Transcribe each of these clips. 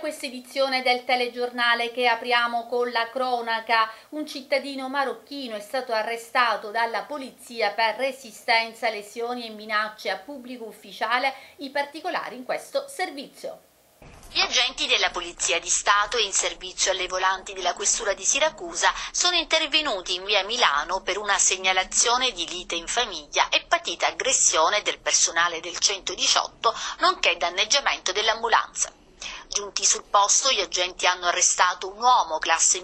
questa edizione del telegiornale che apriamo con la cronaca. Un cittadino marocchino è stato arrestato dalla polizia per resistenza, lesioni e minacce a pubblico ufficiale, i particolari in questo servizio. Gli agenti della Polizia di Stato in servizio alle volanti della Questura di Siracusa sono intervenuti in via Milano per una segnalazione di lite in famiglia e patita aggressione del personale del 118, nonché danneggiamento dell'ambulanza. Giunti sul posto, gli agenti hanno arrestato un uomo classe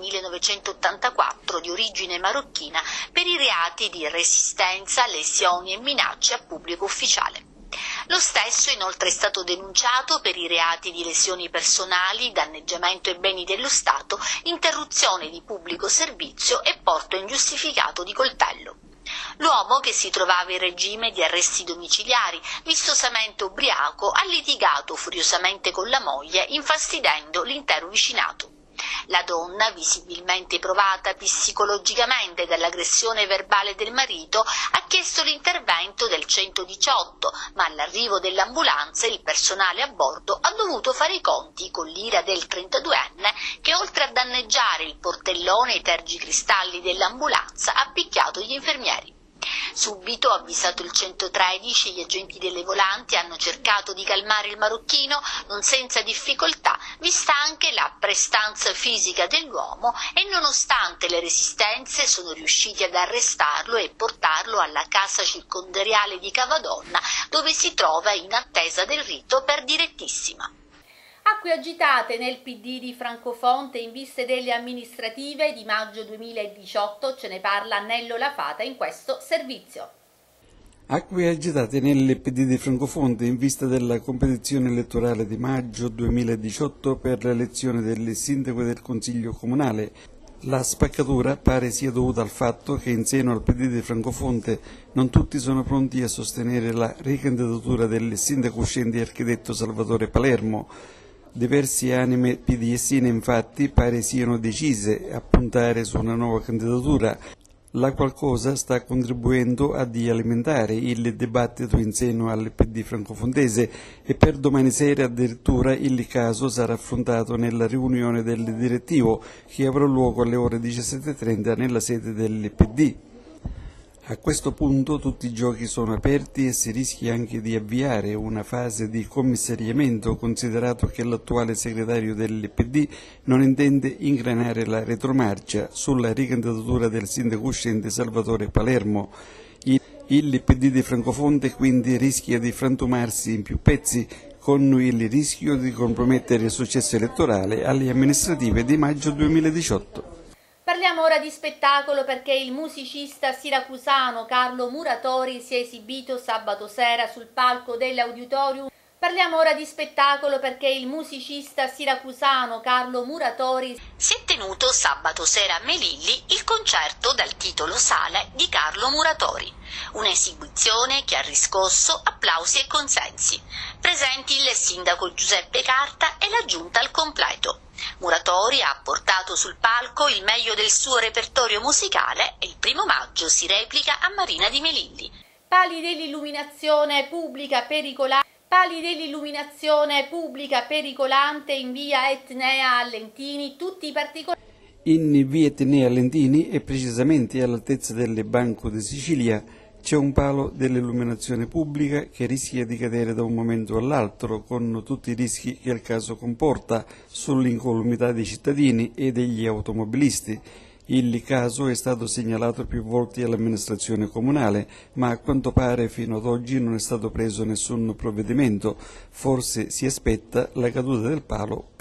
1984 di origine marocchina per i reati di resistenza, lesioni e minacce a pubblico ufficiale. Lo stesso inoltre è stato denunciato per i reati di lesioni personali, danneggiamento ai beni dello Stato, interruzione di pubblico servizio e porto ingiustificato di coltello. L'uomo, che si trovava in regime di arresti domiciliari, vistosamente ubriaco, ha litigato furiosamente con la moglie, infastidendo l'intero vicinato. La donna, visibilmente provata psicologicamente dall'aggressione verbale del marito, ha chiesto l'intervento del 118, ma all'arrivo dell'ambulanza il personale a bordo ha dovuto fare i conti con l'ira del 32enne che, oltre a danneggiare il portellone e i tergicristalli dell'ambulanza, ha picchiato gli infermieri. Subito, avvisato il 113, gli agenti delle volanti hanno cercato di calmare il marocchino, non senza difficoltà, vista anche la prestanza fisica dell'uomo, e nonostante le resistenze sono riusciti ad arrestarlo e portarlo alla casa circondariale di Cavadonna, dove si trova in attesa del rito per direttissima. Acque agitate nel PD di Francofonte in vista delle amministrative di maggio 2018, ce ne parla Nello Lafata in questo servizio. Acque agitate nel PD di Francofonte in vista della competizione elettorale di maggio 2018 per l'elezione del sindaco del Consiglio Comunale. La spaccatura pare sia dovuta al fatto che in seno al PD di Francofonte non tutti sono pronti a sostenere la ricandidatura del sindaco uscente architetto Salvatore Palermo. Diverse anime PDSine infatti pare siano decise a puntare su una nuova candidatura, la qual cosa sta contribuendo a di alimentare il dibattito in seno al PD francofontese, e per domani sera addirittura il caso sarà affrontato nella riunione del direttivo che avrà luogo alle ore 17:30 nella sede del PD. A questo punto tutti i giochi sono aperti e si rischia anche di avviare una fase di commissariamento, considerato che l'attuale segretario del PD non intende ingranare la retromarcia sulla ricandidatura del sindaco uscente Salvatore Palermo. Il PD di Francofonte quindi rischia di frantumarsi in più pezzi, con il rischio di compromettere il successo elettorale alle amministrative di maggio 2018. Parliamo ora di spettacolo perché il musicista siracusano Carlo Muratori si è esibito sabato sera sul palco dell'Auditorium. Parliamo ora di spettacolo perché il musicista siracusano Carlo Muratori si è tenuto sabato sera a Melilli il concerto dal titolo Sale di Carlo Muratori, un'esibizione che ha riscosso applausi e consensi. Presenti il sindaco Giuseppe Carta e la giunta al completo. Muratori ha portato sul palco il meglio del suo repertorio musicale e il 1° maggio si replica a Marina di Melilli. Pali dell'illuminazione pubblica pericolante in via Etnea Allentini, tutti i particolari. In via Etnea Allentini e precisamente all'altezza del Banco di Sicilia c'è un palo dell'illuminazione pubblica che rischia di cadere da un momento all'altro, con tutti i rischi che il caso comporta sull'incolumità dei cittadini e degli automobilisti. Il caso è stato segnalato più volte all'amministrazione comunale, ma a quanto pare fino ad oggi non è stato preso nessun provvedimento. Forse si aspetta la caduta del palo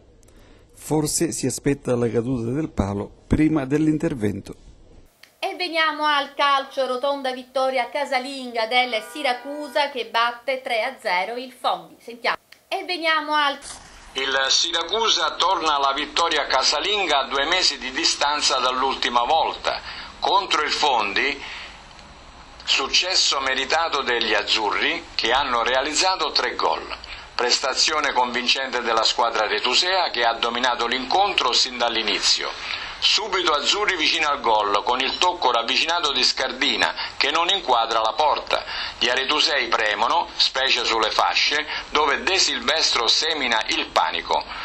prima dell'intervento. E veniamo al calcio, rotonda vittoria casalinga del Siracusa che batte 3-0 il Fondi. Sentiamo. E veniamo al... Il Siracusa torna alla vittoria casalinga a 2 mesi di distanza dall'ultima volta. Contro il Fondi, successo meritato degli azzurri che hanno realizzato 3 gol. Prestazione convincente della squadra retusea che ha dominato l'incontro sin dall'inizio. Subito azzurri vicino al gol, con il tocco ravvicinato di Scardina, che non inquadra la porta. Gli aretusei premono, specie sulle fasce, dove De Silvestro semina il panico.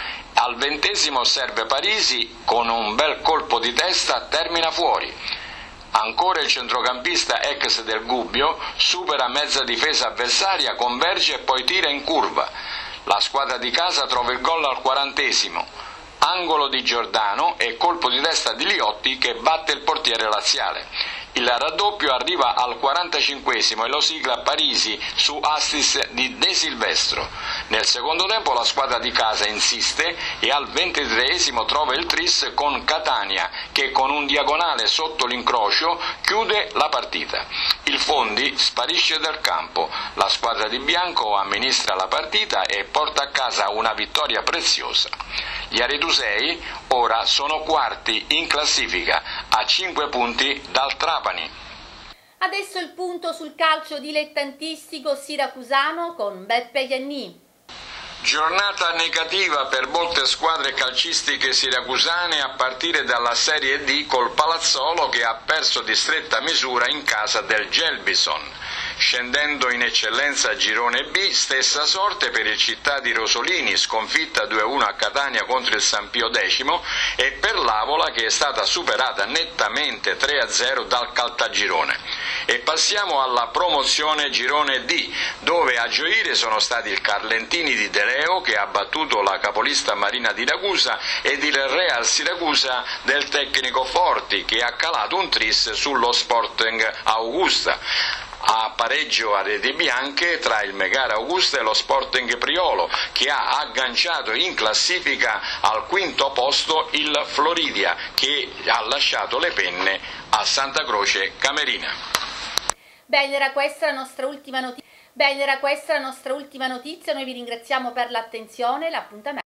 al 20° serve Parisi con un bel colpo di testa, termina fuori. Ancora il centrocampista ex del Gubbio supera mezza difesa avversaria, converge e poi tira in curva. La squadra di casa trova il gol al 40°, angolo di Giordano e colpo di testa di Liotti che batte il portiere laziale. Il raddoppio arriva al 45° e lo sigla Parisi su assist di De Silvestro. Nel secondo tempo la squadra di casa insiste e al 23° trova il tris con Catania che con un diagonale sotto l'incrocio chiude la partita. Il Fondi sparisce dal campo, la squadra di bianco amministra la partita e porta a casa una vittoria preziosa. Gli aretusei ora sono quarti in classifica a 5 punti dal Trapani. Adesso il punto sul calcio dilettantistico siracusano con Beppe Ianni. Giornata negativa per molte squadre calcistiche siracusane a partire dalla Serie D col Palazzolo che ha perso di stretta misura in casa del Gelbison. Scendendo in eccellenza a Girone B, stessa sorte per il Città di Rosolini, sconfitta 2-1 a Catania contro il San Pio X, e per l'Avola che è stata superata nettamente 3-0 dal Caltagirone. E passiamo alla promozione Girone D, dove a gioire sono stati il Carlentini di De Leo che ha battuto la capolista Marina di Ragusa ed il Real Siracusa del tecnico Forti che ha calato un tris sullo Sporting Augusta. A pareggio a reti bianche tra il Megara Augusta e lo Sporting Priolo che ha agganciato in classifica al 5° posto il Floridia che ha lasciato le penne a Santa Croce Camerina. Bene, era questa la nostra ultima notizia. Noi vi ringraziamo per l'attenzione. L'appuntamento